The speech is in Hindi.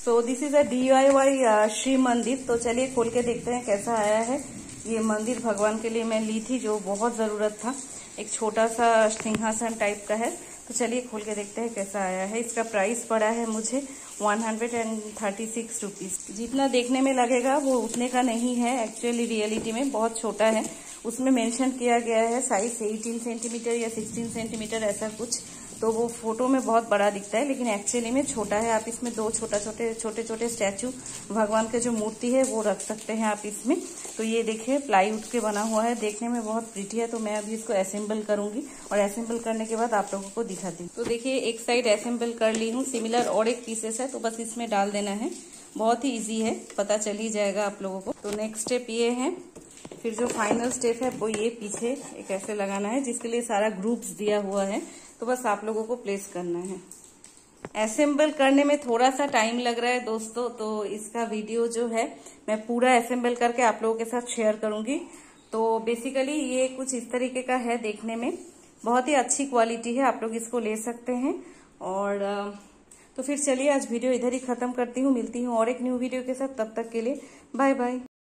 So this is a DIY Shri mandir. तो चलिए खोल के देखते हैं कैसा आया है। ये मंदिर भगवान के लिए मैं ली थी, जो बहुत जरूरत था। एक छोटा सा सिंहासन टाइप का है। तो चलिए खोल के देखते हैं कैसा आया है। इसका प्राइस पड़ा है मुझे 136 रुपीज। जितना देखने में लगेगा वो उतने का नहीं है, एक्चुअली रियलिटी में बहुत छोटा है। उसमें मेंशन किया गया है साइज 18 सेंटीमीटर या 16 सेंटीमीटर ऐसा कुछ, तो वो फोटो में बहुत बड़ा दिखता है लेकिन एक्चुअली में छोटा है। आप इसमें दो छोटे छोटे स्टैचू भगवान के जो मूर्ति है वो रख सकते हैं आप इसमें। तो ये देखिए प्लाईवुड के बना हुआ है, देखने में बहुत प्रीटी है। तो मैं अभी इसको असेंबल करूंगी और असेंबल करने के बाद आप लोगों को दिखाती हूँ। तो देखिए एक साइड असेंबल कर ली हूँ। सिमिलर और एक पीसेस है तो बस इसमें डाल देना है। बहुत ही ईजी है, पता चल ही जाएगा आप लोगों को। तो नेक्स्ट स्टेप ये है। फिर जो फाइनल स्टेप है वो ये पीछे एक ऐसे लगाना है, जिसके लिए सारा ग्रुप्स दिया हुआ है। तो बस आप लोगों को प्लेस करना है। असेंबल करने में थोड़ा सा टाइम लग रहा है दोस्तों, तो इसका वीडियो जो है मैं पूरा असेंबल करके आप लोगों के साथ शेयर करूंगी। तो बेसिकली ये कुछ इस तरीके का है, देखने में बहुत ही अच्छी क्वालिटी है, आप लोग इसको ले सकते हैं। और तो फिर चलिए आज वीडियो इधर ही खत्म करती हूँ। मिलती हूँ और एक न्यू वीडियो के साथ, तब तक के लिए बाय बाय।